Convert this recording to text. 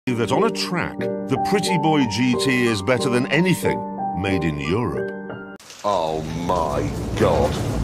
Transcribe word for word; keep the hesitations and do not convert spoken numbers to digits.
that on a track, the Pretty Boy G T is better than anything made in Europe. Oh my God.